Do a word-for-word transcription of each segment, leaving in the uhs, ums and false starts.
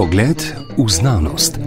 Pogled v znanost.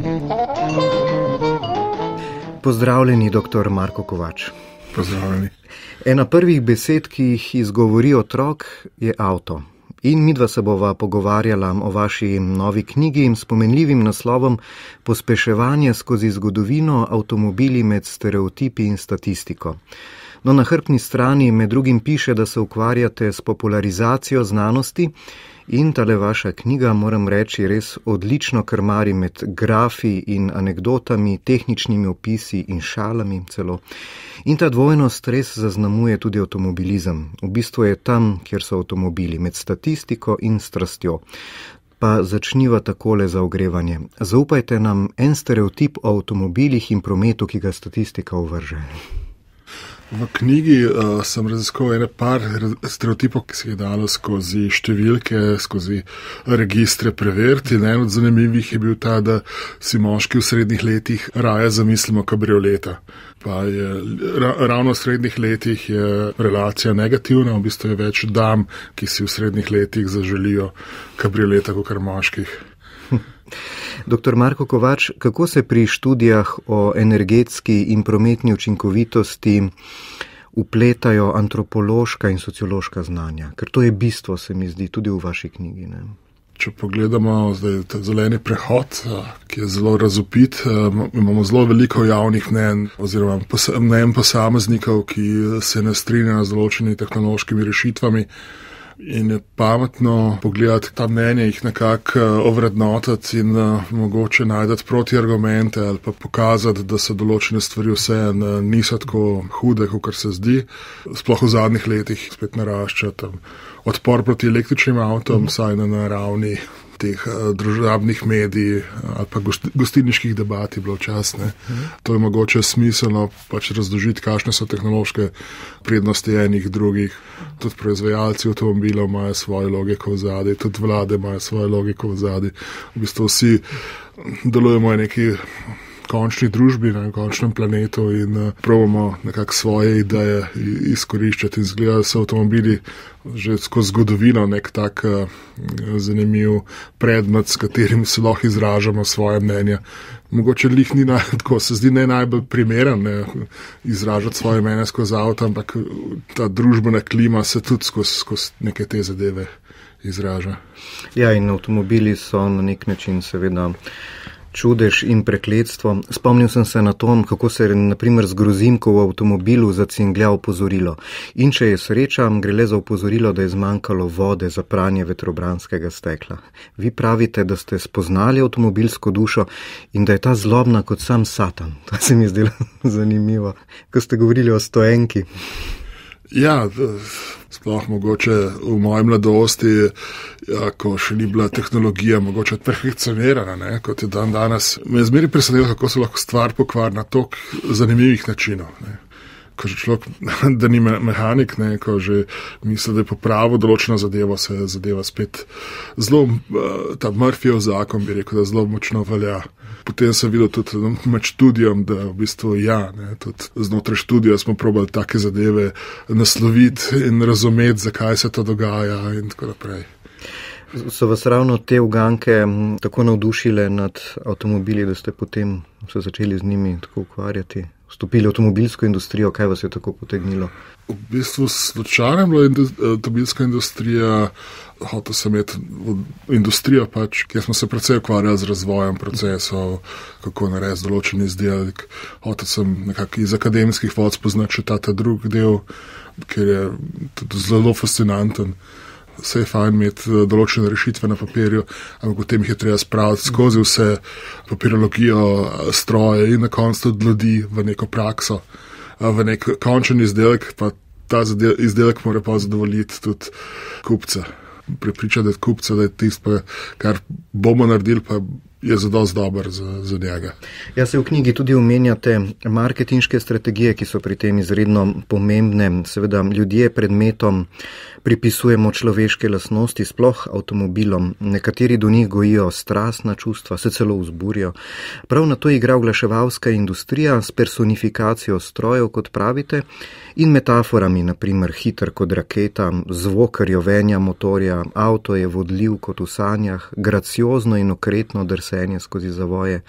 Pozdravljeni, doktor Marko Kovač. Pozdravljeni. Ena prvih besed, ki jih izgovori otrok, je avto. In midva se bova pogovarjala o vaši novi knjigi s pomenljivim naslovom Pospeševanje skozi zgodovino, avtomobili med stereotipi in statistiko. No, na hrbtni strani med drugim piše, da se ukvarjate s popularizacijo znanosti in tale vaša knjiga, moram reči, res odlično krmari med grafi in anekdotami, tehničnimi opisi in šalami celo. In ta dvojnost res zaznamuje tudi avtomobilizem. V bistvu je tam, kjer so avtomobili, med statistiko in strastjo. Pa začniva takole za ogrevanje. Zaupajte nam en stereotip o avtomobilih in prometu, ki ga statistika uvrže. V knjigi uh, sem raziskoval ene par stereotipov, ki se je dalo skozi številke, skozi registre preveriti. In en od zanimivih je bil ta, da si moški v srednjih letih raje zamislimo kabrioleta. Pa je ra, ravno v srednjih letih je relacija negativna, v bistvu je več dam, ki si v srednjih letih zaželijo kabrioleta kot moških. Doktor Marko Kovač, kako se pri študijah o energetski in prometni učinkovitosti upletajo antropološka in sociološka znanja? Ker to je bistvo, se mi zdi, tudi v vaši knjigi. Ne? Če pogledamo zdaj ta zeleni prehod, ki je zelo razvpit, imamo zelo veliko javnih mnenj oziroma mnenj posameznikov, ki se ne strinjajo z določenimi tehnološkimi rešitvami. In je pametno pogledati ta mnenja, jih nekako ovrednotiti in uh, mogoče najdeti protiargumente ali pa pokazati, da so določene stvari vseeno niso tako hude, kot se zdi. Sploh v zadnjih letih spet narašča tam odpor proti električnim avtom, saj na naravni teh uh, družabnih medij ali pa gosti, gostilniških debat je bilo včasih. To je mogoče smiselno pač razložiti, kakšne so tehnološke prednosti enih drugih. Tudi proizvajalci avtomobilov imajo svojo logiko v zadnji, tudi vlade imajo svojo logiko v zadnji. V bistvu vsi delujemo v neki končni družbi, na končnem planetu in uh, probamo nekako svoje ideje izkoriščati in zgleda so avtomobili že skozi zgodovino nek tak uh, zanimiv predmet, s katerim se lahko izražamo svoje mnenja. Mogoče lih ni naj, tako se zdi ne najbolj primeren ne, izražati svoje mnenje skozi avto, ampak ta družbena klima se tudi skozi, skozi neke te zadeve izraža. Ja, in avtomobili so na nek način seveda čudež in prekletstvo. Spomnil sem se na to, kako se na primer z grozimko v avtomobilu zacinglja opozorilo. In če je sreča, gre le za opozorilo, da je zmanjkalo vode za pranje vetrobranskega stekla. Vi pravite, da ste spoznali avtomobilsko dušo in da je ta zlobna kot sam Satan. To se mi je zdelo zanimivo, ko ste govorili o stoenki. Ja, sploh mogoče v moji mladosti, ja, ko še ni bila tehnologija mogoče perfekcionirana, ne, kot je dan danes. Me je zmeri presenetilo, kako se lahko stvar pokvari na toliko zanimivih načinov. Ne. Ko že človek, da ni mehanik, ne, ko že misli, da je popravil določeno zadevo, se zadeva spet zelo, ta Murphyjev zakon bi rekel, da zelo močno velja. Potem sem videl tudi med študijom, da v bistvu ja, ne, tudi znotraj študija smo probali take zadeve nasloviti in razumeti, zakaj se to dogaja in tako naprej. So vas ravno te uganke tako navdušile nad avtomobili, da ste potem se začeli z njimi tako ukvarjati? Vstopili v avtomobilsko industrijo, kaj vas je tako potegnilo? V bistvu slučajno je bila avtomobilska industrija, hotel sem imeti industrijo pač, kjer smo se precej ukvarjali z razvojem procesov, kako narediti določen izdelek. Hotel sem nekako iz akademskih vod spoznati še ta, ta drug del, ker je tudi zelo fascinanten. Vse je fajn imeti določene rešitve na papirju, ampak potem jih je treba spraviti skozi vse papirologijo, stroje in na koncu tudi ljudi v neko prakso, v nek končen izdelek, pa ta izdelek mora pa zadovoljiti tudi kupca. Prepričati kupca, da je tisto, kar bomo naredili, pa je zadosti dober za, za njega. Ja, se v knjigi tudi omenjate marketinške strategije, ki so pri tem izredno pomembne. Seveda ljudje predmetom pripisujemo človeške lastnosti, sploh avtomobilom. Nekateri do njih gojijo strastna čustva, se celo vzburjajo. Prav na to igra oglaševalska industrija s personifikacijo strojev, kot pravite, in metaforami, naprimer hiter kot raketa, zvok rjovenja motorja, avto je vodljiv kot v sanjah, graciozno in okretno drsenje skozi zavoje.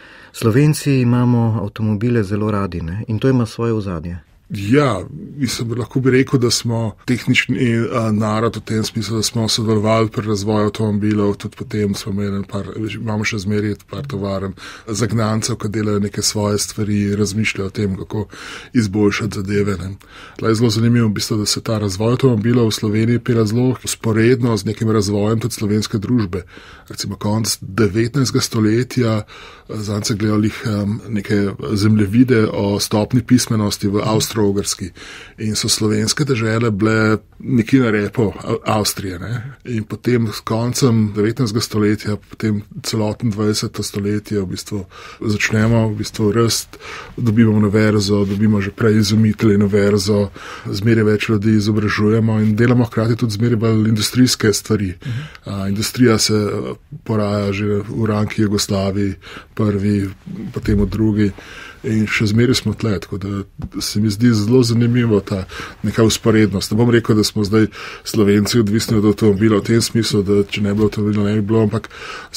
Slovenci imamo avtomobile zelo radi, ne? In to ima svoje ozadje. Ja, mislim, lahko bi rekel, da smo tehnični uh, narod v tem smislu, da smo sodelovali pri razvoju avtomobilov, tudi potem smo imeli par, imamo še zmeraj par tovaren zagnancev, ki delajo neke svoje stvari, razmišljajo o tem, kako izboljšati zadeve. Tle je zelo zanimivo, v bistvu, da se ta razvoj avtomobilov v Sloveniji pira zelo sporedno z nekim razvojem tudi slovenske družbe. Recimo konc devetnajstega stoletja, zanj se gledali um, neke zemljevide o stopni pismenosti v Avstro-Ogrski in so slovenske dežele bile nekje na repo Avstrije. Ne? In potem s koncem devetnajstega stoletja, potem celoten dvajseto stoletje v bistvu začnemo v bistvu rast, dobimo univerzo, dobimo že prej izumitelje univerzo, zmeraj več ljudi izobražujemo in delamo hkrati tudi zmeraj bolj industrijske stvari. Uh, industrija se poraja že v ranki Jugoslaviji, prvi, potem v drugi. In še zmeraj smo tle, tako da se mi zdi zelo zanimivo ta neka usporednost. Ne bom rekel, da smo zdaj Slovenci odvisni od avtomobila v tem smislu, da če ne bi avtomobila ne bi bilo, ampak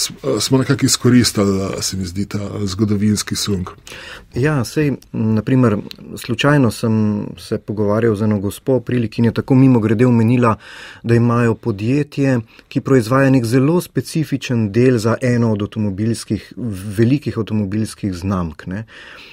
smo nekako izkoristili, se mi zdi, ta zgodovinski sunk. Ja, sej, naprimer, slučajno sem se pogovarjal z eno gospo v priliki in je tako mimo grede omenila, da imajo podjetje, ki proizvaja nek zelo specifičen del za eno od avtomobilskih, velikih avtomobilskih znamk, ne.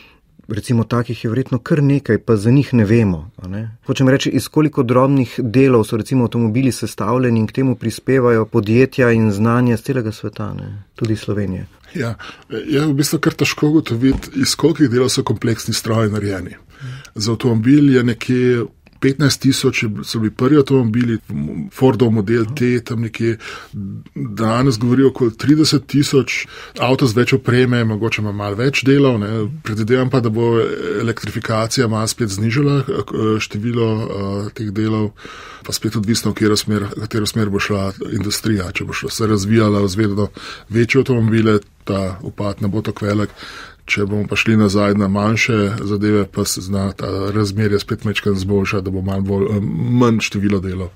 Recimo takih je verjetno kar nekaj, pa za njih ne vemo. Ne? Hočem reči, iz koliko drobnih delov so recimo avtomobili sestavljeni in k temu prispevajo podjetja in znanje z celega sveta, ne? Tudi Slovenije. Ja, je v bistvu kar težko ugotoviti, iz kolikih delov so kompleksni stroji narejeni. Za avtomobil je nekje petnajst tisoč so bili prvi avtomobili, Fordov model T, tam nekje, danes govorijo okoli trideset tisoč, avto z več opreme, mogoče ima malo več delov, ne. Predvidevam pa, da bo elektrifikacija malo spet znižala število uh, teh delov, pa spet odvisno, v katero smer, katero smer bo šla industrija, če bo šla se razvijala vzvedno večje avtomobile, ta upad ne bo tako velik. Če bomo pa šli nazaj na manjše zadeve, pa se zna ta razmerje spet mečkan zboljša, da bo manj, bolj, manj število delov.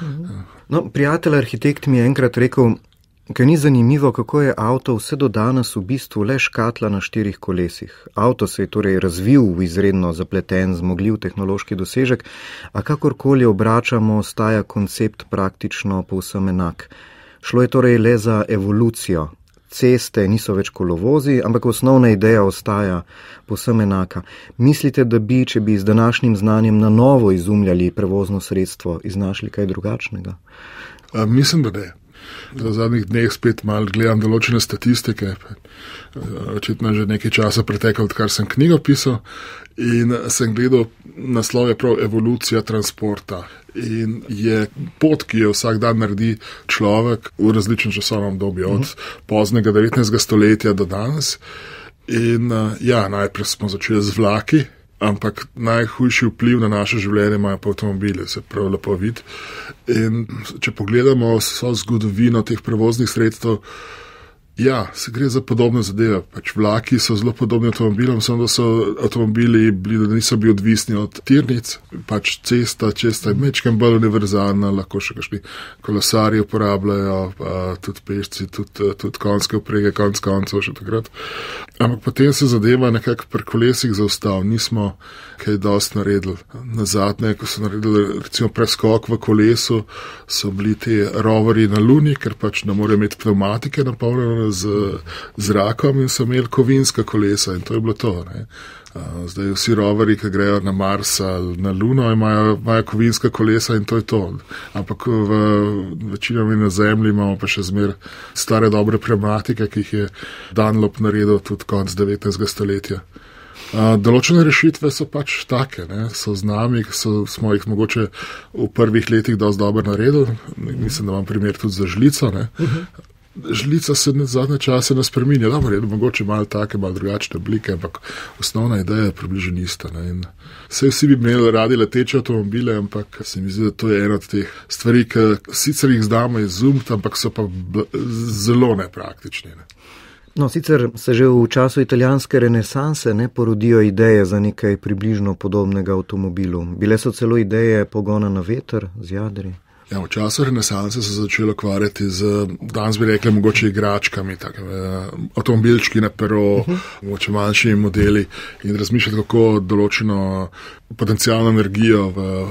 No, prijatelj arhitekt mi je enkrat rekel, ker ni zanimivo, kako je avto vse do danes v bistvu le škatla na štirih kolesih. Avto se je torej razvil v izredno zapleten, zmogljiv tehnološki dosežek, a kakorkoli obračamo, ostaja koncept praktično povsem enak. Šlo je torej le za evolucijo. Ceste niso več kolovozi, ampak osnovna ideja ostaja povsem enaka. Mislite, da bi, če bi z današnjim znanjem na novo izumljali prevozno sredstvo, iznašli kaj drugačnega? A, mislim, da ne. V zadnjih dneh spet malo gledam določene statistike. Očitno že nekaj časa preteklo, odkar sem knjigo pisal in sem gledal, naslov je prav evolucija transporta. In je pot, ki jo vsak dan naredi človek v različnem časovnem obdobju, od poznega devetnajstega stoletja do danes. In ja, najprej smo začeli z vlaki, ampak najhujši vpliv na naše življenje imajo pa avtomobile, se prav lepo vidi. In če pogledamo vso zgodovino teh prevoznih sredstev, ja, se gre za podobne zadeve. Pač vlaki so zelo podobni avtomobilom, samo da so avtomobili bili, da niso bili odvisni od tirnic. Pač cesta, cesta je mečkem bolj univerzalna, lahko še kakšni kolesarji uporabljajo, pa tudi pešci, tudi, tudi konjske vprege, konc koncev še takrat. Ampak potem se zadeva nekako pri kolesih zaustav, nismo kaj dosti naredili. Nazadnje, ko so naredili recimo preskok v kolesu, so bili te roverji na Luni, ker pač ne morejo imeti pneumatike napolnjene z zrakom in so imeli kovinska kolesa in to je bilo to. Ne. Zdaj vsi roverji, ki grejo na Mars ali na Luno, imajo, imajo kovinska kolesa in to je to. Ampak v večinami na Zemlji imamo pa še zmer stare dobre pneumatike, ki jih je Dunlop naredil tudi konc devetnajstega stoletja. Določene rešitve so pač take, ne, so z nami, so, smo jih mogoče v prvih letih dosti dobro naredili. Mislim, da imam primer tudi za žlico, ne. žlica se na zadnje čase ne spreminja, da je mogoče malo take, malo drugačne oblike, ampak osnovna ideja je približno ista. Vse vsi bi imeli radi leteče avtomobile, ampak se mi zdi, da to je ena od teh stvari, ki sicer jih znamo izumiti, ampak so pa zelo nepraktični. Ne. No, sicer se že v času italijanske renesanse ne porodijo ideje za nekaj približno podobnega avtomobilu. Bile so celo ideje pogona na veter z jadri. Ja, v času renesanse se začelo ukvarjati z, danes bi rekli, mogoče igračkami, take, avtomobilčki na pero, uh-huh. mogoče manjši modeli in razmišljati, kako določeno potencijalno energijo v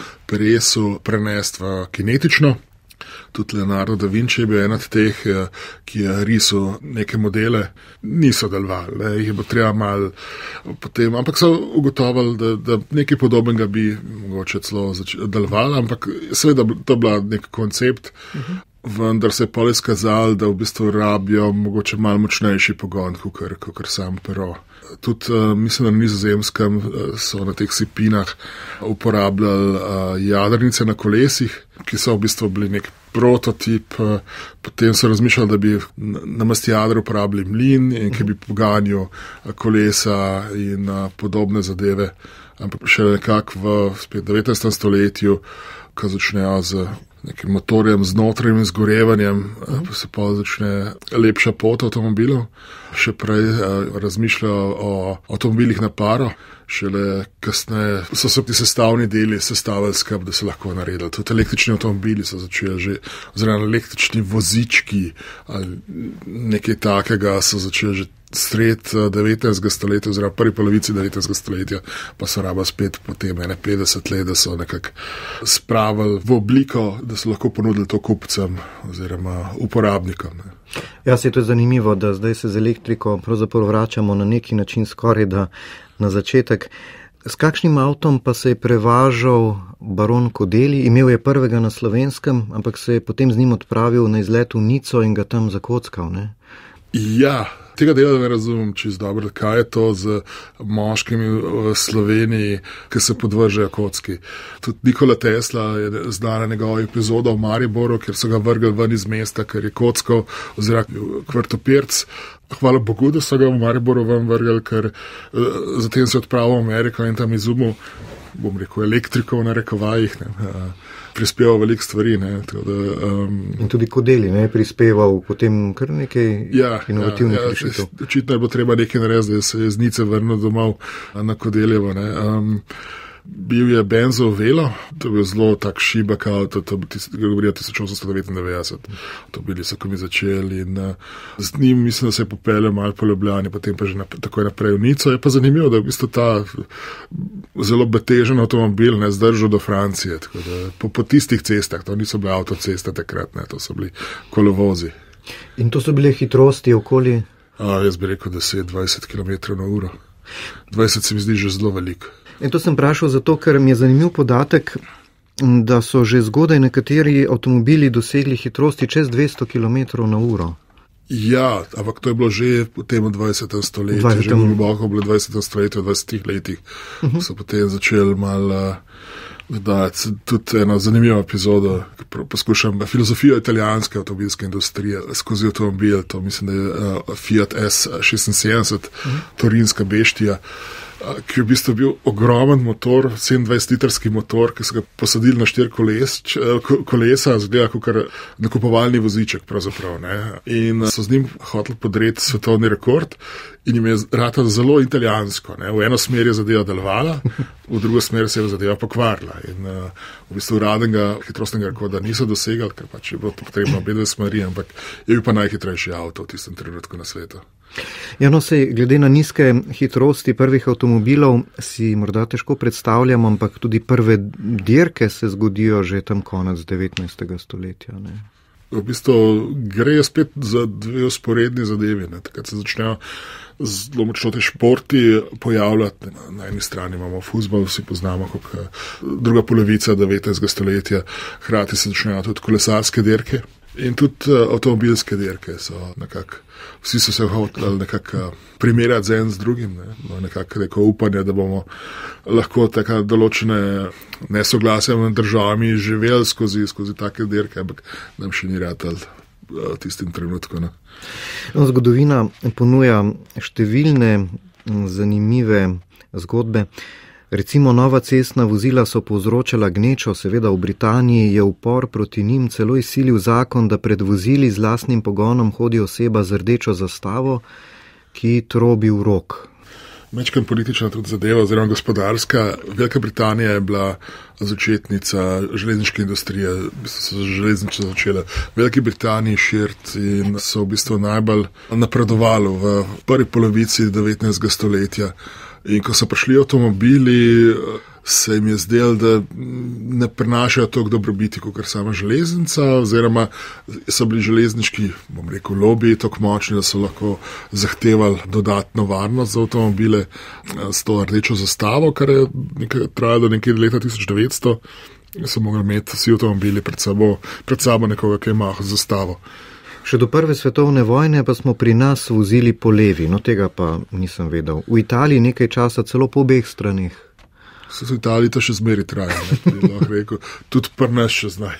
peresu prenesti v kinetično. Tudi Leonardo da Vinci je bil en od teh, ki je risal neke modele, niso delovali, ne, jih bo treba malo potem, ampak so ugotovili, da, da nekaj podobnega bi mogoče celo delovali, ampak seveda to je bila nek koncept, uh-huh. vendar se je pol izkazalo, da v bistvu rabijo mogoče malo močnejši pogon, kakor, kakor sam pero. Tudi uh, mislim, da na Nizozemskem uh, so na teh sipinah uporabljali uh, jadrnice na kolesih, ki so v bistvu bili nek prototip. Uh, potem so razmišljali, da bi na mestu jadra uporabljali mlin in ki bi poganjal uh, kolesa in uh, podobne zadeve. Ampak še nekako v spet devetnajstem stoletju, ko začnejo z nekim motorjem z notranjim izgorevanjem, pa se pa začne lepša pot avtomobilov. Še prej razmišljajo o avtomobilih na paro, šele kasneje so se ti sestavni deli sestavili skup, da se lahko naredili. Tudi električni avtomobili so začeli že, oziroma električni vozički ali nekaj takega so začeli že sred devetnajstega stoletja, oziroma prvi polovici devetnajstega stoletja, pa so raba spet potem ene petdeset let, da so nekako spravili v obliko, da so lahko ponudili to kupcem oziroma uporabnikom. Ne. Ja, se je to zanimivo, da zdaj se z elektriko pravzaprav vračamo na neki način skoraj da na začetek. S kakšnim avtom pa se je prevažal baron Kodeli? Imel je prvega na Slovenskem, ampak se je potem z njim odpravil na izlet v Nico in ga tam zakockal, ne? Ja, tega dela ne razumem čisto dobro, kaj je to z moškimi v Sloveniji, ki se podvržejo kocki. Tudi Nikola Tesla je znana njegova epizoda v Mariboru, kjer so ga vrgli ven iz mesta, ker je kockal oziroma kvrtopirc. Hvala Bogu, da so ga v Mariboru ven vrgli, ker uh, zatem se odpravil v Ameriko in tam izumil, bom rekel, elektriko v narekovajih, ne, uh, prispeval veliko stvari. Ne, da, um, in tudi Kodeli je prispeval potem kar nekaj ja, inovativnih ja, rešitev. Ja, očitno je bilo treba nekaj narediti, da se je z Nice vrnil domov na Kodeljevo. Ne. Um, bil je Benzov Velo, to je bil zelo tak šibak avto, to bi govorijo tisoč osemsto devetindevetdeset. To bili so, ko mi začeli in uh, z njim mislim, da se je popeljal malo po Ljubljani, potem pa že nap- takoj naprej v Nico. Je pa zanimivo, da je v bistvu ta zelo betežen avtomobil ne zdržal do Francije, tako da po, po tistih cestah, to niso bile avtoceste takrat, ne, to so bili kolovozi. In to so bile hitrosti okoli? A, jaz bi rekel deset do dvajset kilometrov na uro. dvajset se mi zdi že zelo veliko. In to sem vprašal zato, ker mi je zanimiv podatek, da so že zgodaj nekateri avtomobili dosegli hitrosti čez dvesto kilometrov na uro. Ja, ampak to je bilo že v tem dvajsetem stoletju, že globoko bilo v dvajsetem stoletju, v dvajsetih letih uh-huh. so potem začeli malo dodajati. Tudi eno zanimivo epizodo, poskušam filozofijo italijanske avtomobilske industrije skozi avtomobil, to mislim, da je uh, Fiat S šestinsedemdeset, uh-huh. torinska beštija, ki je v bistvu bil ogromen motor, sedemindvajsetlitrski motor, ki so ga posadili na štiri koles, kolesa, zgleda kot nakupovalni voziček pravzaprav. Ne? In so z njim hoteli podreti svetovni rekord in jim je ratalo zelo italijansko. Ne? V eno smer je zadeva delovala, v drugo smer se je zadeva pokvarila. In uh, v bistvu uradnega hitrostnega rekorda niso dosegali, ker pač je bilo potrebno obe dve smeri, ampak je bil pa najhitrejši avto v tistem trenutku na svetu. Ja, no, sej, glede na nizke hitrosti prvih avtomobilov si morda težko predstavljam, ampak tudi prve dirke se zgodijo že tam konec devetnajstega stoletja. Ne? V bistvu gre spet za dve usporedni zadevi. Ne? Takrat se začnejo zelo močno te športi pojavljati. Na eni strani imamo fuzbol, vsi poznamo, kot druga polovica devetnajstega stoletja, hkrati se začnejo tudi kolesarske dirke. In tudi uh, avtomobilske dirke so nekako, vsi so se hoteli nekako primerjati z en z drugim, ne? No, nekako neko upanje, da bomo lahko tako določene nesoglasje med državami živeli skozi, skozi take dirke, ampak nam še ni ratalo tistim trenutku. Ne. No, zgodovina ponuja številne zanimive zgodbe. Recimo nova cestna vozila so povzročala gnečo, seveda v Britaniji je upor proti njim celo izsilil zakon, da pred vozili z lastnim pogonom hodi oseba z rdečo zastavo, ki trobi v rok. Mečkam politična tudi zadeva, oziroma gospodarska. Velika Britanija je bila začetnica železniške industrije, so železnice začele v Veliki Britaniji širiti in so v bistvu najbolj napredovali v prvi polovici devetnajstega stoletja. In ko so prišli avtomobili, se jim je zdelo, da ne prenašajo toliko dobrobiti, kot sama železnica, oziroma so bili železniški, bom rekel, lobiji tako močni, da so lahko zahtevali dodatno varnost za avtomobile s to rdečo zastavo, kar je trajalo do nekje leta tisoč devetsto, so mogli imeti vsi avtomobili pred sabo, pred sabo nekoga, ki ima zastavo. Še do prve svetovne vojne pa smo pri nas vozili po levi, no tega pa nisem vedel. V Italiji nekaj časa celo po obeh stranih. So v Italiji to še zmeri traja, ne, lahko rekel, tudi pri nas še znaj.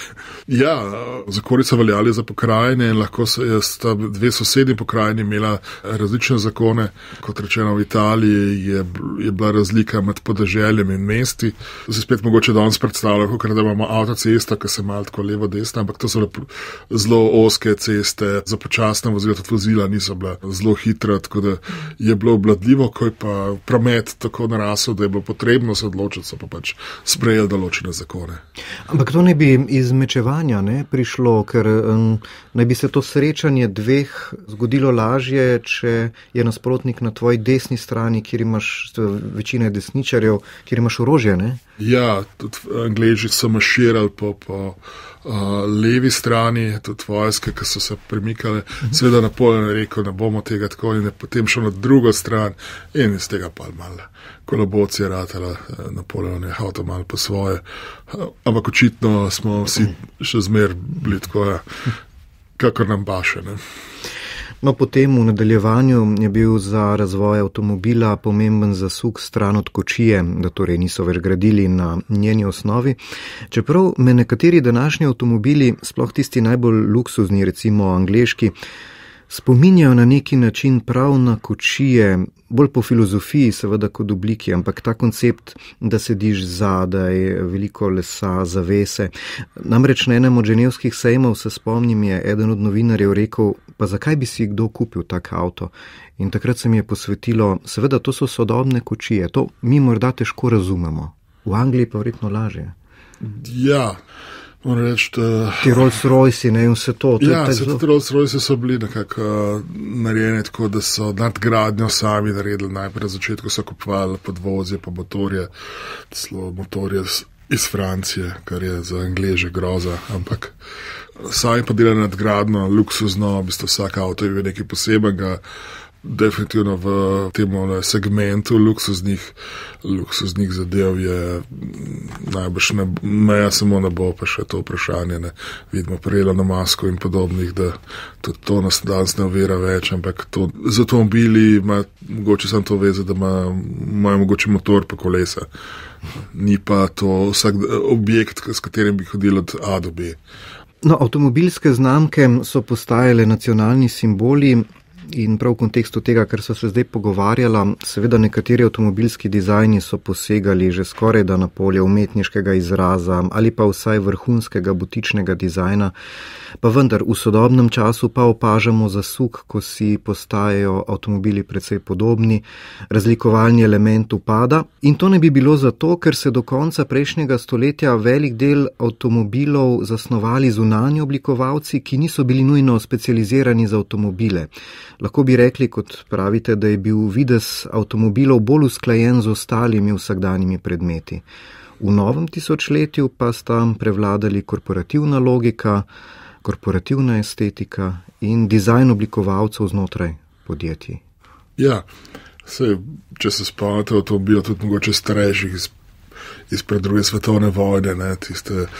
Ja, zakoni so veljali za pokrajine in lahko so sta dve sosednji pokrajini imela različne zakone. Kot rečeno, v Italiji je, je bila razlika med podeželjem in mesti. Zdaj spet mogoče danes predstavljamo, ker da imamo avtocesta, ki se malo tako levo-desna, ampak to so zelo ozke ceste, za počasna vozila, tudi vozila niso bila zelo hitra, tako da je bilo obladljivo, ko je pa promet tako narasel, da je bilo potrebno se odločiti, so pa pač sprejeli določene zakone. Ampak to ne bi iz mečevanja ne, prišlo, ker um, naj bi se to srečanje dveh zgodilo lažje, če je nasprotnik na tvoji desni strani, kjer imaš večine desničarjev, kjer imaš orožje, ne? Ja, tudi Angleži so marširali po, po uh, levi strani, tudi vojske, ki so se premikale. Seveda Napoleon je rekel, ne bomo tega tako in je potem šel na drugo stran in iz tega pa malo kolabocija ratala, Napoleon je hotel malo po svoje. Ampak očitno smo vsi še zmer bili tako, ja, kakor nam baše, ne. No, potem v nadaljevanju je bil za razvoj avtomobila pomemben zasuk stran od kočije, da torej niso več gradili na njeni osnovi. Čeprav me nekateri današnji avtomobili, sploh tisti najbolj luksuzni, recimo angleški, spominjajo na neki način prav na kočije, bolj po filozofiji seveda kot obliki, ampak ta koncept, da sediš zadaj, veliko lesa, zavese. Namreč na enem od ženevskih sejmov, se spomnim, je eden od novinarjev rekel, pa zakaj bi si kdo kupil tak avto? In takrat se mi je posvetilo, seveda to so sodobne kočije, to mi morda težko razumemo. V Angliji pa verjetno lažje. Ja, moram reči, da... Ti Rolls-Royce, ne, in vse to. to ja, se zelo... ti Rolls-Royce so bili nekako uh, narejeni tako, da so nadgradnjo sami naredili. Najprej na začetku so kupovali podvozje pa motorje, celo motorje iz Francije, kar je za Angleže groza, ampak sami pa delali nadgradno, luksuzno, v bistvu vsak avto je bil nekaj posebnega. Definitivno v tem segmentu luksuznih, luksuznih zadev je najbrž ne, meja samo ne bo, pa še to vprašanje. Ne. Vidimo pri Elonu Musku in podobnih, da tudi to nas danes ne ovira več, ampak to, z avtomobili ima mogoče samo to veze, da ima, imajo mogoče motor pa kolesa. Ni pa to vsak objekt, s katerim bi hodili od A do B. No, avtomobilske znamke so postajale nacionalni simboli. In prav v kontekstu tega, kar so se zdaj pogovarjala, seveda nekateri avtomobilski dizajni so posegali že skoraj da na polje umetniškega izraza ali pa vsaj vrhunskega butičnega dizajna, pa vendar v sodobnem času pa opažamo zasuk, ko si postajajo avtomobili precej podobni, razlikovalni element upada in to ne bi bilo zato, ker se do konca prejšnjega stoletja velik del avtomobilov zasnovali zunanji oblikovalci, ki niso bili nujno specializirani za avtomobile. Lahko bi rekli, kot pravite, da je bil videz avtomobilov bolj usklajen z ostalimi vsakdanjimi predmeti. V novem tisočletju pa sta prevladali korporativna logika, korporativna estetika in dizajn oblikovalcev znotraj podjetij. Ja, sej, če se spomnite avtomobilov, tudi mogoče starejših iz, izpred druge svetovne vojne, ne, tiste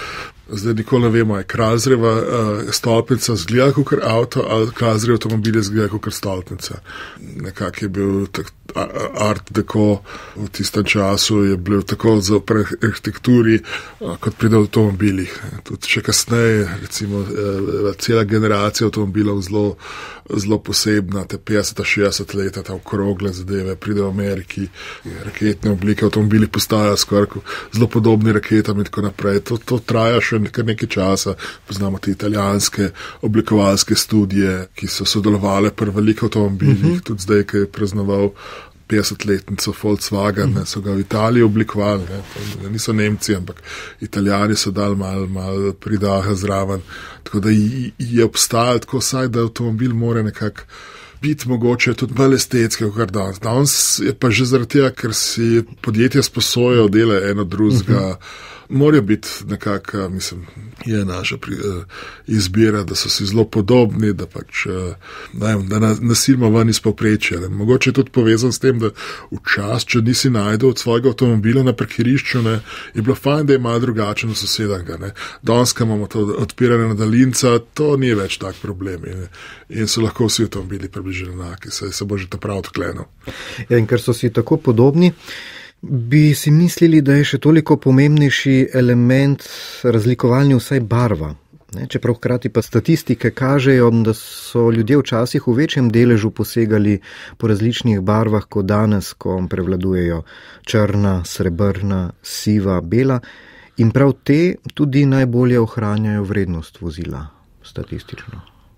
Zdaj nikoli ne vemo, je Kralsreva uh, stolpnica zgleda kot avto ali Kralsrev avtomobil zgleda kot stolpnica. Nekako je bil tak, art deco v tistem času, je bil tako za arhitekturi uh, kot pri avtomobilih. Tudi še kasneje, recimo, uh, cela generacija avtomobilov zelo, zelo posebna, te petdeseta, šestdeseta leta, ta okrogle zadeve, pride v Ameriki, raketne oblike, avtomobili postajajo skoraj zelo podobni raketam in tako naprej. To, to traja še kar nekaj časa. Poznamo te italijanske oblikovalske studije, ki so sodelovali pri velikih avtomobilih, uh-huh. tudi zdaj, ki je praznoval petdesetletnico Volkswagen, uh-huh. so ga v Italiji oblikovali, ne. Niso Nemci, ampak Italijani so dali malo mal pridaha zraven. Tako da je obstajalo tako vsaj, da avtomobil mora nekako biti mogoče tudi bolj estetski, kot danes. Danes je pa že zaradi tega, ker si podjetja sposojajo dele eno drugega, uh-huh. morajo biti nekako, mislim, je naša pri, uh, izbira, da so si zelo podobni, da pač, uh, ne vem, da na, nasilimo ven iz povprečja. Mogoče je tudi povezan s tem, da včasih, če nisi najdel od svojega avtomobila na parkirišču, ne, je bilo fajn, da je malo drugačen od sosedanga. Danes, ko imamo to odpiranje na daljinca, to ni več tak problem. In, in so lahko vsi avtomobili približno enaki, se, se bo že ta prav odklenil. Ja, in ker so si tako podobni, bi si mislili, da je še toliko pomembnejši element razlikovalni vsaj barva. Ne, čeprav hkrati pa statistike kažejo, da so ljudje včasih v večjem deležu posegali po različnih barvah, kot danes, ko prevladujejo črna, srebrna, siva, bela in prav te tudi najbolje ohranjajo vrednost vozila statistično.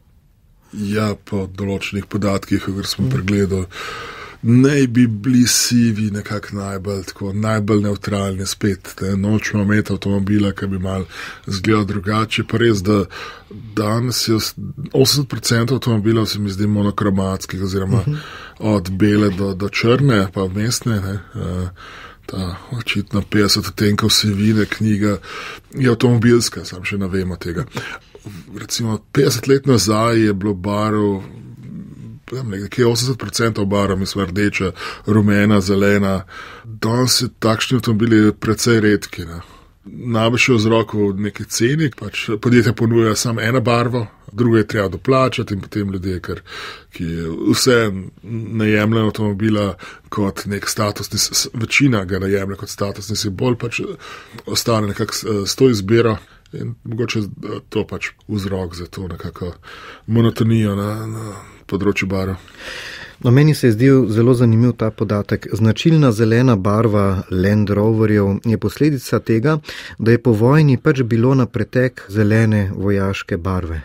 Ja, po določenih podatkih, ker smo pregledali, naj bi bili sivi nekako najbolj, tako, najbolj neutralni spet. Ne? Nočemo imeti avtomobila, ki bi mal izgledal drugače. Pa res, da danes je osemdeset procentov avtomobilov se mi zdi monokromatskih, oziroma uh-huh. od bele do, do črne, pa mestne. Ne? Uh, ta očitno petdeset odtenkov sivine knjiga je avtomobilska, sam še ne vemo tega. Recimo petdeset let nazaj je bilo barv nekje osemdeset procentov barv, mislim, rdeča, rumena, zelena. Danes je takšni avtomobili precej redki. Ne. Najbolj še vzrok v neki ceni, pač podjetja ponuja samo eno barvo, drugo je treba doplačati in potem ljudje, ker, ki vse najemljajo avtomobila kot nek statusni, večina ga najemlja kot statusni simbol, pač ostane nekako s to izbiro. In mogoče to pač vzrok za to nekako monotonijo na, na področju barv. No, meni se je zdel zelo zanimiv ta podatek. Značilna zelena barva Land Roverjev je posledica tega, da je po vojni pač bilo na pretek zelene vojaške barve.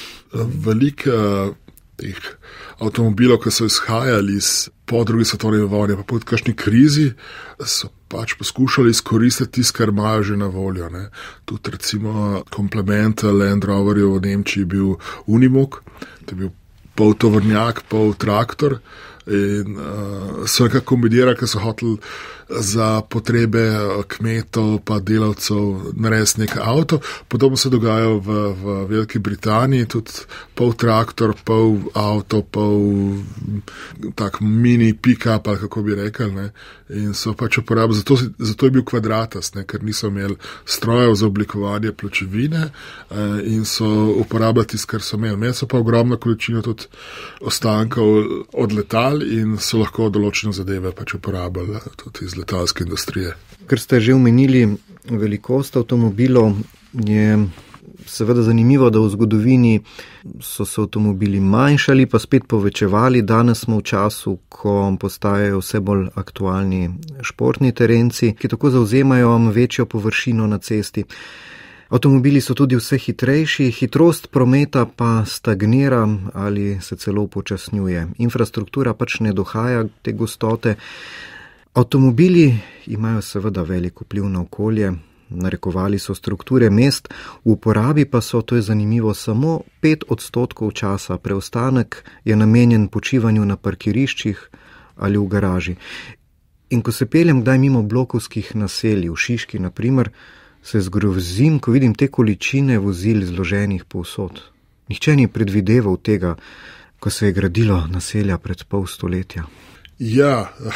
Veliko teh avtomobilov, ki so izhajali iz po drugi svetovni vojni, pa po kakšni krizi, so pač poskušali izkoristiti tisto, kar imajo že na voljo. Ne. Tudi recimo komplement Land Roverjev v Nemčiji bil Unimog, to je bil pol tovornjak, pol traktor in uh, so nekako kombinirali, ker so hoteli za potrebe kmetov pa delavcev narediti nek avto. Podobno se dogaja v, v Veliki Britaniji, tudi pol traktor, pol avto, pol tak mini pick-up, ali kako bi rekli, ne. In so pač uporabili, zato, zato je bil kvadratast, ne, ker niso imeli strojev za oblikovanje pločevine eh, in so uporabljali tisto, kar so imeli. Imeli so pa ogromno količino tudi ostankov od letal in so lahko določene zadeve pač uporabljali tudi iz letalske industrije. Ker ste že omenili velikost avtomobilov, je seveda zanimivo, da v zgodovini so se avtomobili manjšali, pa spet povečevali. Danes smo v času, ko postajajo vse bolj aktualni športni terenci, ki tako zauzemajo večjo površino na cesti. Avtomobili so tudi vse hitrejši, hitrost prometa pa stagnira ali se celo upočasnjuje. Infrastruktura pač ne dohaja te gostote. Avtomobili imajo seveda velik vpliv na okolje, narekovali so strukture mest, v uporabi pa so, to je zanimivo, samo pet odstotkov časa, preostanek je namenjen počivanju na parkiriščih ali v garaži. In ko se peljem kdaj mimo blokovskih naselij, v Šiški na primer, se zgrozim, ko vidim te količine vozil zloženih povsod. Nihče ni predvideval tega, ko se je gradilo naselja pred pol stoletja. Ja,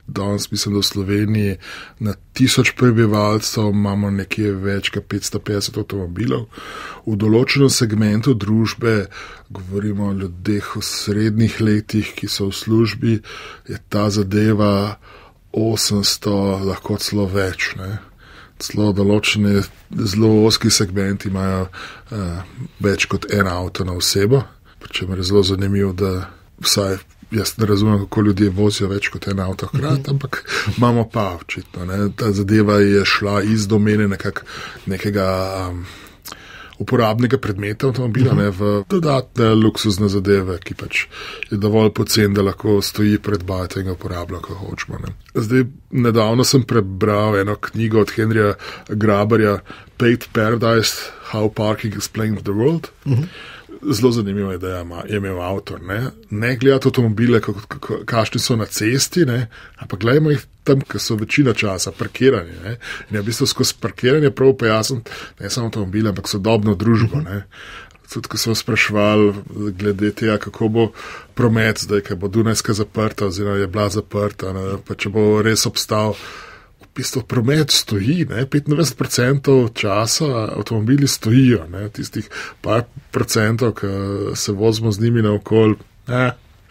Danes mislim, da v Sloveniji na tisoč prebivalcev imamo nekje več kot petsto petdeset avtomobilov. V določenem segmentu družbe, govorimo o ljudeh v srednjih letih, ki so v službi, je ta zadeva osemsto, lahko celo več. Ne? Celo določene zelo ozki segmenti imajo uh, več kot en avto na osebo, pričemer je zelo zanimivo, da vsaj jaz ne razumem, kako ljudje vozijo več kot en avto hkrati, ampak imamo pa očitno. Ne? Ta zadeva je šla iz domene nekak, nekega um, uporabnega predmeta avtomobila, ne, v dodatne luksuzne zadeve, ki pač je dovolj pocen, da lahko stoji pred bajto in ga uporablja, ko hočemo. Ne. Zdaj, nedavno sem prebral eno knjigo od Henryja Grabarja, Paid Paradise, How Parking Explains the World. Mhm. Zelo zanimivo je, da je imel avtor. Ne, ne gledati avtomobile, kakšni so na cesti, ne, ampak gledajmo jih tam, ki so večina časa parkirani. Ne, in je v bistvu skozi parkiranje prav pojasniti, ne samo avtomobile, ampak sodobno družbo. Ne. Tudi, ko so sprašvali glede tega, kako bo promet zdaj, ker bo Dunajska zaprta, oziroma je bila zaprta, ne, pa če bo res obstal. V bistvu promet stoji, ne, petindvajset procentov časa avtomobili stojijo, ne, tistih par procentov, ki se vozimo z njimi naokol. Ne.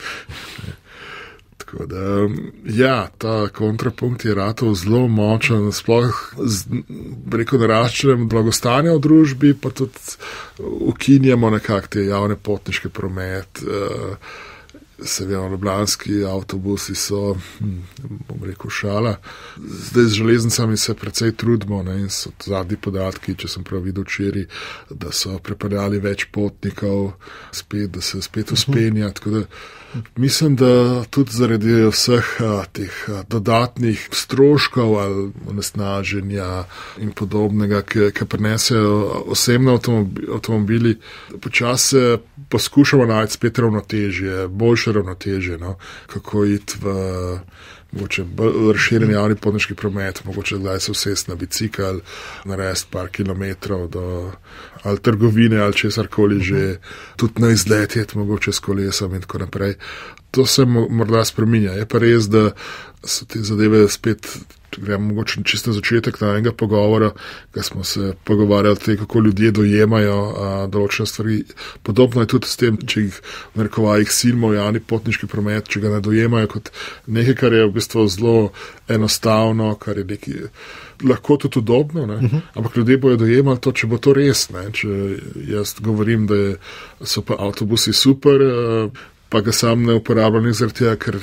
Tako da, ja, ta kontrapunkt je ratov zelo močen, sploh z, preko naraščanjem blagostanja v družbi, pa tudi ukinjamo nekak te javne potniške promet. Uh, Seveda, ljubljanski avtobusi so, hm, bom rekel, šala. Zdaj z železnicami se precej trudimo, ne, in so zadnji podatki, če sem prav videl včeraj, da so prepeljali več potnikov, spet, da se spet uspenja. Tako da mislim, da tudi zaradi vseh a, teh a, dodatnih stroškov ali onesnaženja in podobnega, ki, ki prinesejo osebne avtomobili, avtomobili počasi poskušamo najti spet ravnotežje, boljše ravnotežje, no? Kako iti v mogoče razširjen javni potniški promet, mogoče gledaj se vsest na bicikl, narediti par kilometrov do ali trgovine ali česarkoli že, tudi na izlet je mogoče s kolesom in tako naprej. To se morda spreminja. Je pa res, da so te zadeve spet, gremo mogoče čisto na začetek na enega pogovora, ko smo se pogovarjali o tem, kako ljudje dojemajo a, določene stvari. Podobno je tudi s tem, če jih v narekovajih silimo v javni potniški promet, če ga ne dojemajo kot nekaj, kar je v bistvu zelo enostavno, kar je nekaj lahko tudi udobno, ne? Uh-huh. Ampak ljudje bojo dojemali to, če bo to res. Ne? Če jaz govorim, da je, so pa avtobusi super, pa ga sam ne uporabljam zaradi tega, ker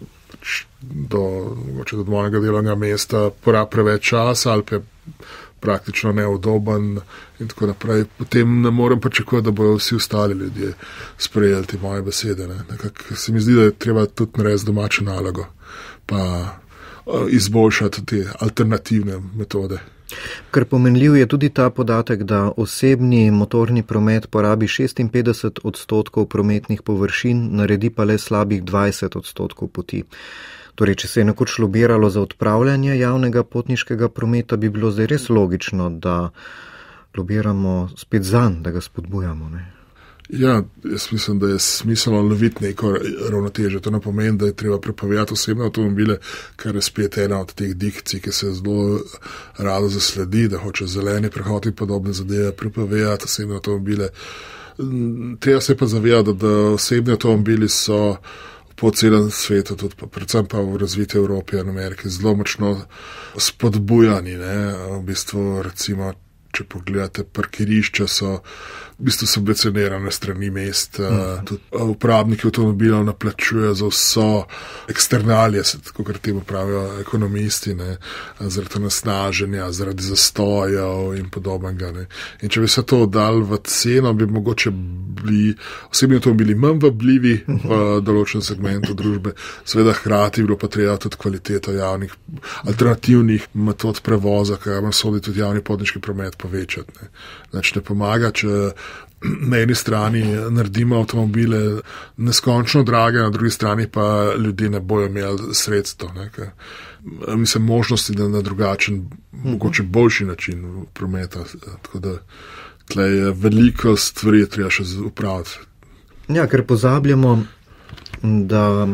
do, do mojega delovnega mesta porab preveč časa ali pa praktično neudoben in tako naprej. Potem ne morem pričakovati, da bojo vsi ostali ljudje sprejeli te moje besede. Ne? Nekako se mi zdi, da je treba tudi narediti domačo nalogo, pa izboljšati te alternativne metode. Kar pomenljiv je tudi ta podatek, da osebni motorni promet porabi šestinpetdeset odstotkov prometnih površin, naredi pa le slabih dvajset odstotkov poti. Torej, če se je nekoč lobiralo za odpravljanje javnega potniškega prometa, bi bilo zdaj res logično, da lobiramo spet zanj, da ga spodbujamo. Ne? Ja, jaz mislim, da je smiselno loviti neko ravnotežje. To ne pomeni, da je treba prepovedati osebne avtomobile, kar je spet ena od teh dikcij, ki se zelo rado zasledi, da hoče zeleni prehod in podobne zadeve prepovedati osebne avtomobile. Treba se pa zavedati, da osebni avtomobili so po celem svetu, tudi pa, predvsem pa v razviti Evropi in Ameriki, zelo močno spodbujani. Ne? V bistvu, recimo, če pogledate, parkirišča so v bistvu subvencionirane strani mest, mm. tudi uporabniki avtomobilov naplačujejo za vso eksternalije, kot temu pravijo ekonomisti, ne, zaradi onesnaženja, zaradi zastojev in podobnega. Ne. In če bi se to dal v ceno, bi mogoče bili osebni avtomobili manj vabljivi v določenem segmentu družbe, seveda hkrati bilo pa treba tudi kvaliteto javnih alternativnih metod prevoza, kar sodi tudi javni potniški promet, povečati. Ne. Znači ne pomaga, če na eni strani naredimo avtomobile neskončno drage, na drugi strani pa ljudje ne bojo imeli sredstev. Ne, ker, mislim, možnosti, da na drugačen, mogoče boljši način prometa. Tako da tle je veliko stvari treba še upraviti. Ja, ker pozabljamo, da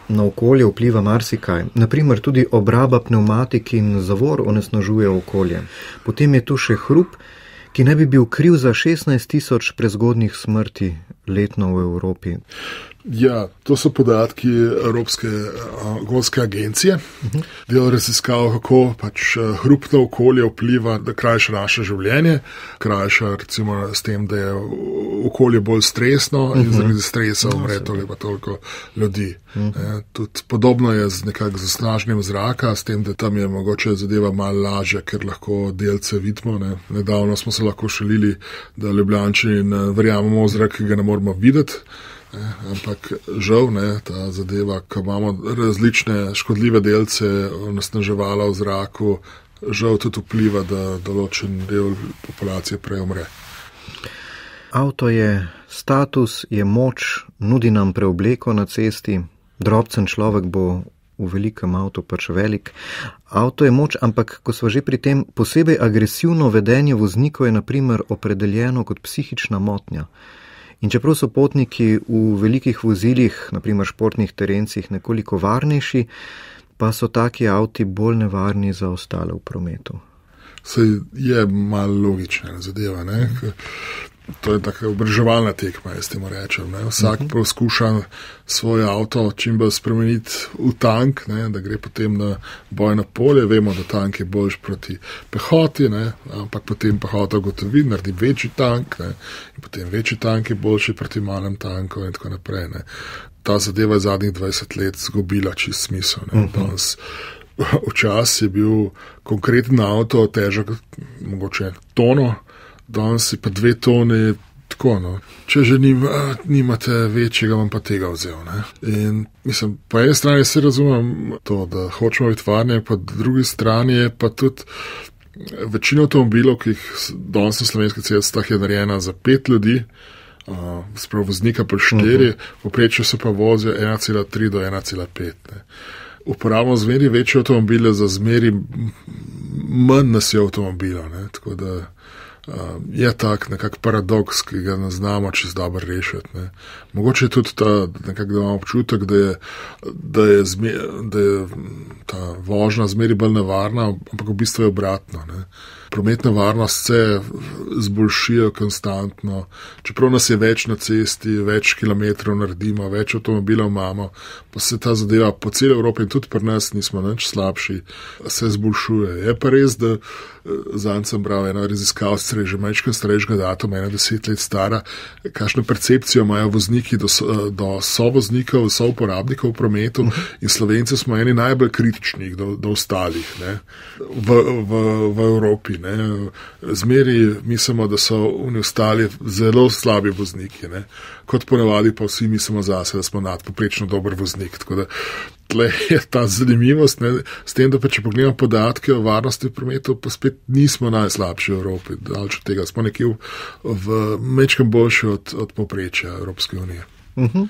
Na okolje vpliva marsikaj. Naprimer tudi obraba pnevmatik in zavor onesnažuje okolje. Potem je tu še hrup, ki ne bi bil kriv za šestnajst tisoč prezgodnjih smrti letno v Evropi. Ja, to so podatki Evropske okoljske agencije. Uh-huh. Del raziskav, kako pač hrupno okolje vpliva, da krajša naše življenje, krajša recimo s tem, da je okolje bolj stresno uh-huh. in zaradi stresa umre toliko pa toliko ljudi. Uh-huh. E, tudi podobno je z nekak zasnaženjem zraka, s tem, da tam je mogoče zadeva malo lažja, ker lahko delce vidimo. Ne. Nedavno smo se lahko šalili, da Ljubljančani ne verjamemo v zrak, ki ga ne moramo videti. Ne, ampak žal, ne, ta zadeva, ko imamo različne škodljive delce onesnaževala v zraku, žal tudi vpliva, da določen del populacije prej umre. Avto je status, je moč, nudi nam preobleko na cesti, drobcen človek bo v velikem avtu pač velik. Avto je moč, ampak ko smo že pri tem, posebej agresivno vedenje voznikov je na primer opredeljeno kot psihična motnja. In čeprav so potniki v velikih vozilih, naprimer športnih terencih, nekoliko varnejši, pa so taki avti bolj nevarni za ostale v prometu. Saj je malo logična zadeva, ne? To je taka obraževalna tekma, jaz temu rečem. Ne? Vsak uh-huh. poskuša svoj avto čim bolj spremeniti v tank, ne? Da gre potem na bojno polje. Vemo, da tank je boljš proti pehoti, ne? Ampak potem pehota gotovi, naredi večji tank, ne? In potem večji tank je boljši proti malem tanku in tako naprej. Ne? Ta zadeva je zadnjih dvajset let zgubila čist smisel. Ne? Uh-huh. Včasih je bil konkreten avto težek mogoče tono, danes je pa dve toni, tako, no. Če že nima, nimate večjega, vam pa tega vzel, ne. In, mislim, po eni strani se razumem to, da hočemo biti varni, po drugi strani je pa tudi večina avtomobilov, ki jih danes na slovenskih cestah je narejena za pet ljudi, uh, sprav voznika pa štiri, uh-huh. Povprečju se pa vozijo ena cela tri do ena cela pet, ne. Uporabno zmeri večje avtomobile za zmeri manj nas je avtomobila, ne, tako da Uh, je tak nekak paradoks, ki ga ne znamo čist dobro rešiti. Ne. Mogoče je tudi ta, nekak, da imamo občutek, da je, da je, zme, da je ta vožnja zmeri bolj nevarna, ampak v bistvu je obratno. Ne. Prometna varnost se zboljšuje konstantno, čeprav nas je več na cesti, več kilometrov naredimo, več avtomobilov imamo, pa se ta zadeva po celi Evropi in tudi pri nas nismo nič slabši, se zboljšuje. Je pa res, da zanj sem bral eno raziskav, že majčkega starejšega datuma, ena deset let stara, kakšno percepcijo imajo vozniki do, do sovoznikov, souporabnikov v prometu in Slovenci smo eni najbolj kritičnih do, do ostalih, ne, v, v, v Evropi. Ne. Zmeri mislimo, da so oni ostali zelo slabi vozniki, ne. Kot ponavadi pa vsi mislimo zase, da smo nadpoprečno dober voznik, tako da tle je ta zanimivost, ne, s tem, da pa če pogledamo podatke o varnosti v prometu, pa spet nismo najslabši v Evropi, daleč od tega, smo nekje v, v mečkem boljši od, od povprečja Evropske unije. Uh-huh.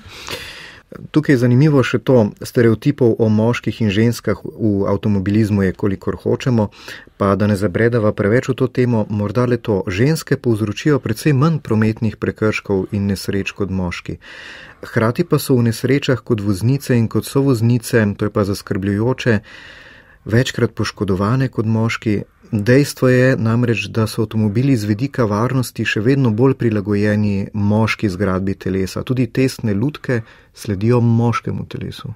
Tukaj je zanimivo še to, stereotipov o moških in ženskah v avtomobilizmu je kolikor hočemo, pa da ne zabredava preveč v to temo, morda le to, ženske povzročijo precej manj prometnih prekrškov in nesreč kot moški. Hkrati pa so v nesrečah kot voznice in kot sovoznice, to je pa zaskrbljujoče, večkrat poškodovane kot moški. Dejstvo je namreč, da so avtomobili z vidika varnosti še vedno bolj prilagojeni moški zgradbi telesa. Tudi testne lutke sledijo moškemu telesu.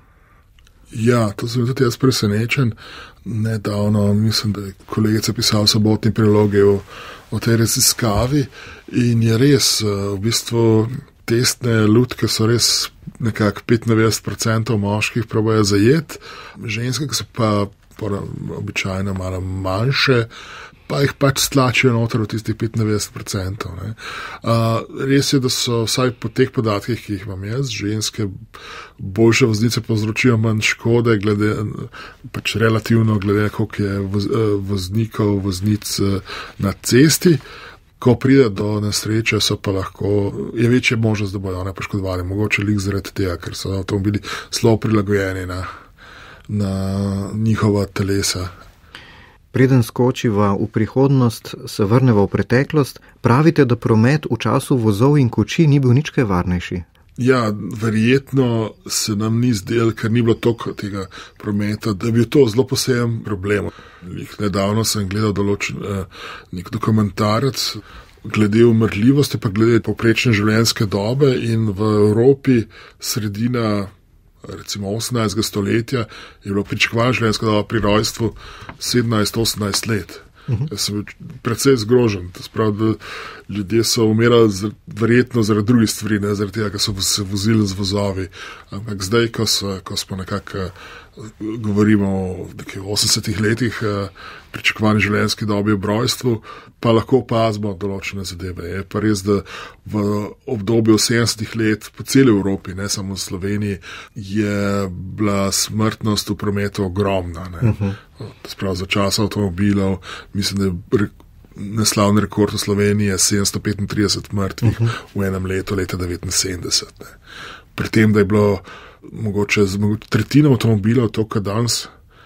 Ja, to sem tudi jaz presenečen. Nedavno mislim, da je kolegica pisala sobotni prilogi o, o tej raziskavi in je res, v bistvu testne lutke so res nekako petindevetdeset procentov moških probajo zajeti, ženske, ki so pa običajno malo manjše, pa jih pač stlačijo noter v tistih petindevetdeset procentov. Ne. Uh, res je, da so vsaj po teh podatkih, ki jih imam jaz, ženske boljše voznice povzročijo manj škode, glede, pač relativno glede, koliko je voz, voznikov, voznic na cesti. Ko pride do nesreče, so pa lahko, je večja možnost, da bodo one poškodovali, mogoče lik zaradi tega, ker so avtomobili zelo prilagojeni na na njihova telesa. Preden skočiva v prihodnost, se vrneva v preteklost, pravite, da promet v času vozov in kočij ni bil nič kaj varnejši. Ja, verjetno se nam ni zdelo, ker ni bilo toliko tega prometa, da bi to zelo poseben problem. Nedavno sem gledal določen nek dokumentarec glede umrljivosti, pa glede povprečne življenjske dobe in v Evropi sredina recimo osemnajstega stoletja je bilo pričakovana življenjska doba pri rojstvu sedemnajst osemnajst let. Uhum. Jaz sem bil precej zgrožen, sprav, da ljudje so umirali zr, verjetno zaradi drugih stvari, ne zaradi tega, ker so se vozili z vozovi. Ampak zdaj, ko, so, ko smo nekako govorimo o osemdesetih letih pričakovani življenjski dobi ob rojstvu, pa lahko opazimo določene zadeve. Je pa res, da v obdobju sedemdesetih let po celi Evropi, ne samo v Sloveniji, je bila smrtnost v prometu ogromna. Ne. Uh-huh. Sprav, za čas avtomobilov, mislim, da je neslavni rekord v Sloveniji je sedemsto petintrideset mrtvih uh-huh. v enem letu, leta devetinsedemdeset. Ne. Pri tem, da je bilo mogoče tretjina avtomobilov, to, kar danes,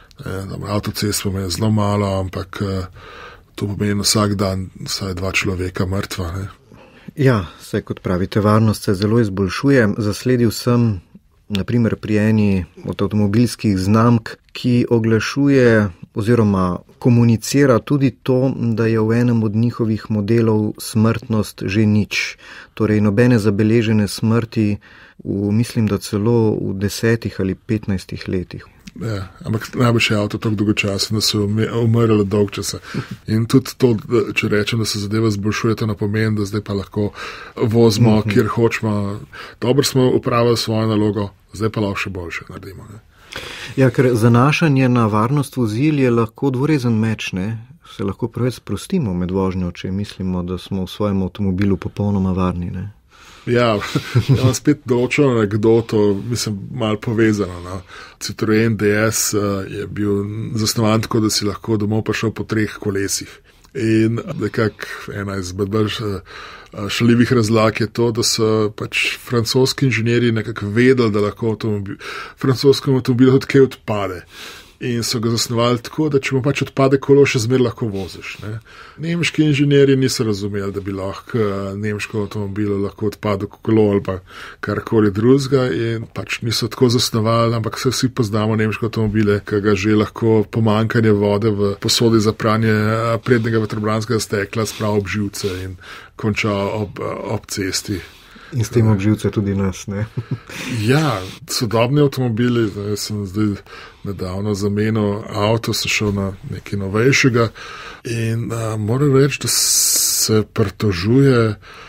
avtocest pomeni zelo malo, ampak to pomeni vsak dan vsaj dva človeka mrtva. Ne. Ja, saj kot pravite, varnost se zelo izboljšuje. Zasledil sem, naprimer pri eni od avtomobilskih znamk, ki oglašuje oziroma komunicira tudi to, da je v enem od njihovih modelov smrtnost že nič. Torej nobene zabeležene smrti v, mislim, da celo v desetih ali petnajstih letih. Ja, ampak najbolj je avto tako dolgočasno, da so umrli dolg časa. In tudi to, če rečem, da se zadeva zboljšuje, to ne pomeni, da zdaj pa lahko vozimo, mm-hmm. kjer hočemo. Dobro smo upravili svojo nalogo, zdaj pa lahko še boljše naredimo. Ne? Ja, ker zanašanje na varnost vozil je lahko dvorezen meč, ne? Se lahko preveč sprostimo med vožnjo, če mislimo, da smo v svojem avtomobilu popolnoma varni, ne? Ja, imam spet določeno anekdoto, mislim, malo povezano. No. Citroen D S je bil zasnovan tako, da si lahko domov prišel po treh kolesih. In nekako ena izmed bolj šaljivih razlag je to, da so pač francoski inženirji nekako vedeli, da lahko avtomobil, francoskem avtomobilu tudi kaj odpade. In so ga zasnovali tako, da če mu pač odpade kolo, še zmer lahko voziš. Ne. Nemški inženirji niso razumeli, da bi lahko nemško avtomobilo lahko odpadlo kolo ali pa karkoli drugega in pač niso tako zasnovali, ampak se vsi poznamo nemške avtomobile, ki ga že lahko pomanjkanje vode v posodi za pranje prednjega vetrobranskega stekla sprav ob živce in konča ob, ob cesti. In s tem obživce tudi nas, ne? Ja, sodobni avtomobili, jaz sem zdaj nedavno zamenil avto, sem šel na nekaj novejšega in a, moram reči, da se pritožuje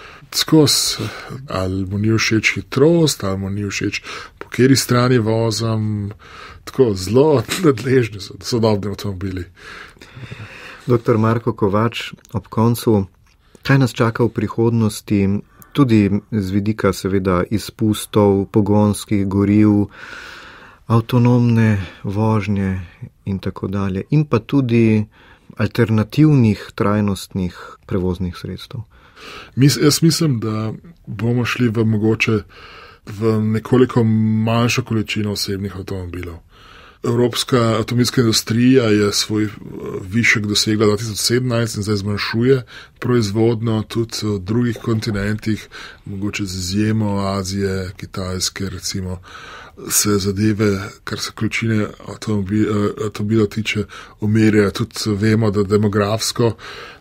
skozi, ali mu ni všeč hitrost, ali mu ni všeč po kateri strani vozim, tako zelo nadležni so sodobni avtomobili. Doktor Marko Kovač, ob koncu, kaj nas čaka v prihodnosti? Tudi z vidika seveda izpustov, pogonskih goriv, avtonomne vožnje in tako dalje. In pa tudi alternativnih trajnostnih prevoznih sredstev. Mis, jaz mislim, da bomo šli v mogoče v nekoliko manjšo količino osebnih avtomobilov. Evropska avtomobilska industrija je svoj višek dosegla dva tisoč sedemnajst in zdaj zmanjšuje proizvodno tudi v drugih kontinentih, mogoče z izjemo Azije, Kitajske, recimo, se zadeve, kar se količine avtomobilov tiče, umirjajo. Tudi vemo, da demografsko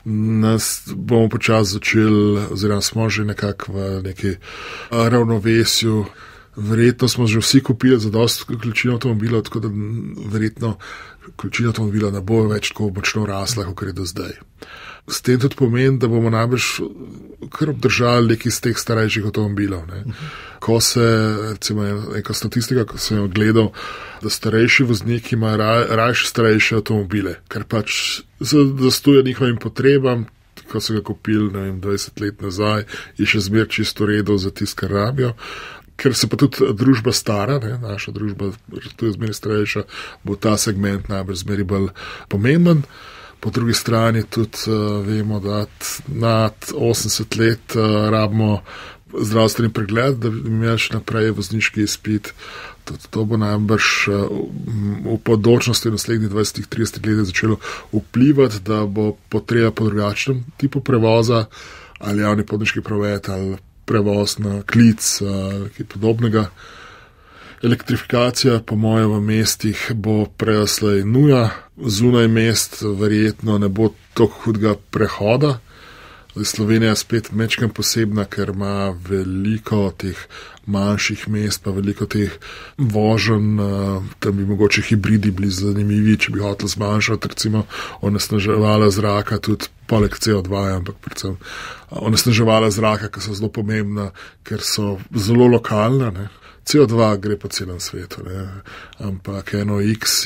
nas bomo počasi začeli, oziroma smo že nekako v neki ravnovesju. Verjetno smo že vsi kupili za dosti količino avtomobilov, tako da verjetno količina avtomobila ne bo več tako močno rasla, kot je do zdaj. S tem tudi pomeni, da bomo najbrž kar obdržali nekaj iz teh starejših avtomobilov. Ne. Ko se, recimo, neka statistika, ko sem jo gledal, da starejši vozniki imajo raj, rajše starejše avtomobile, kar pač zadostuje njihovim potrebam. Ko so ga kupili, ne vem, dvajset let nazaj, je še zmer čisto redo za tist, kar rabijo. Ker se pa tudi družba stara, ne, naša družba, tudi zmeri starejša, bo ta segment najbrž zmeri bolj pomemben. Po drugi strani tudi uh, vemo, da nad osemdeset let uh, rabimo zdravstveni pregled, da bi imeli še naprej vozniški izpit. Tudi to bo najbrž uh, v podočnosti v naslednjih dvajset do trideset let začelo vplivati, da bo potreba po drugačnem tipu prevoza ali javni potniški promet ali prevoz na klic, kaj podobnega. Elektrifikacija, po mojem, v mestih bo preslej nuja, zunaj mest verjetno ne bo toliko hudega prehoda. Slovenija je spet mečkam posebna, ker ima veliko teh manjših mest, pa veliko teh voženj, tam bi mogoče hibridi bili zanimivi, če bi hotel zmanjšati, recimo onesnaževala zraka, tudi poleg C O dva, ampak predvsem onesnaževala zraka, ki so zelo pomembna, ker so zelo lokalna, ne. C O dva gre po celem svetu, ne. Ampak N O X,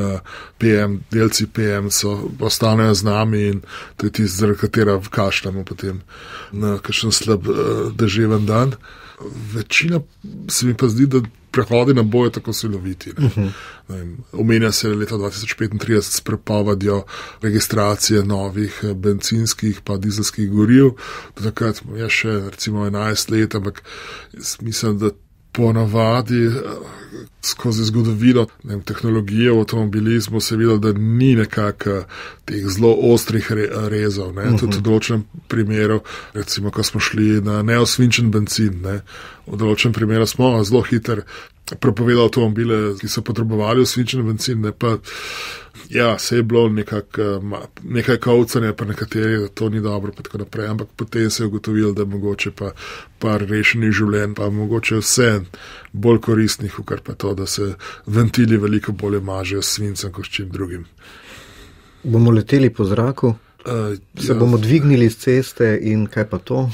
P M, delci P M so ostanejo z nami in to je tisti, zaradi katera kašljamo potem na kakšen slab deževen dan. Večina se mi pa zdi, da prehodi ne bojo tako siloviti. Ne. Uh-huh. Omenja se leta dva tisoč petintrideset s prepovedjo registracije novih bencinskih pa dizelskih goriv. Do takrat je še recimo enajst let, ampak mislim, da ponavadi skozi zgodovino ne, tehnologije v avtomobilizmu se je videlo, da ni nekako teh zelo ostrih re, rezov. Ne. Uh-huh. Tudi v določenem primeru, recimo, ko smo šli na neosvinčen bencin, ne, v določenem primeru smo zelo hiter prepovedali avtomobile, ki so potrebovali osvinčen bencin, ne, pa ja, se je bilo nekak, nekaj kovcanja, pa nekateri, da to ni dobro, pa tako naprej, ampak potem se je ugotovilo, da mogoče pa par rešenih življenj, pa mogoče vse bolj koristnih, kar pa to, da se ventili veliko bolje mažejo s svincem kot s čim drugim. Bomo leteli po zraku? Uh, se ja. bomo dvignili z ceste in kaj pa to?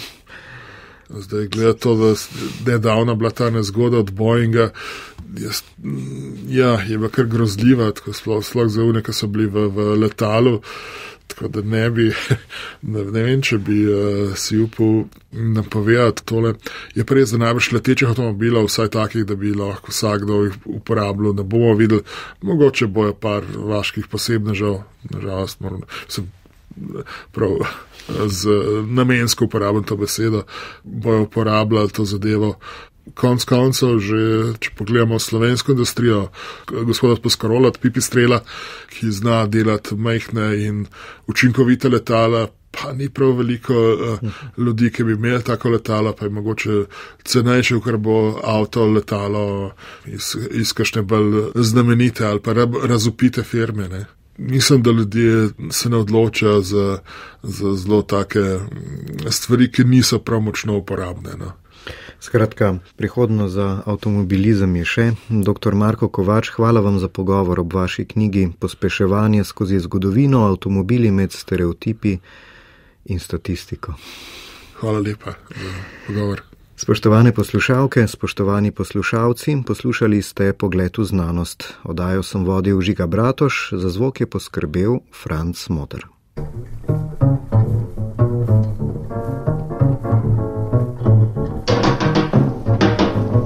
Zdaj, gleda to, da je davna bila ta nezgoda od Boeinga, jaz, ja, je bila kar grozljiva, tako sploh, sploh za une, ki so bili v, v letalu, tako da ne bi, ne, ne vem, če bi uh, si upal napovedati tole. Je pa res, da najbrž letečih avtomobilov, vsaj takih, da bi lahko vsakdo jih uporabljal, ne bomo videli, mogoče bojo par vaških posebnežev, nažalost, moram, sem prav z namensko uporabljam to besedo, bojo uporabljali to zadevo. Konc koncev, že če pogledamo slovensko industrijo, gospoda Poskarola, Pipistrela, ki zna delati majhne in učinkovite letala, pa ni prav veliko uh, ljudi, ki bi imeli tako letalo, pa je mogoče cenejše, ker bo avto letalo iz, iz kakšne bolj znamenite ali pa razupite firme, ne. Mislim, da ljudje se ne odločajo za, za zelo take stvari, ki niso prav močno uporabne. No. Skratka, prihodnost za avtomobilizem je še. Doktor Marko Kovač, hvala vam za pogovor ob vaši knjigi Pospeševanje skozi zgodovino, avtomobili med stereotipi in statistiko. Hvala lepa za pogovor. Spoštovane poslušalke, spoštovani poslušalci, poslušali ste Pogled v znanost. Oddajo sem vodil Žiga Bratoš, za zvok je poskrbel Franc Moter.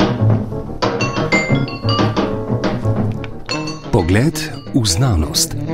Pogled v znanost.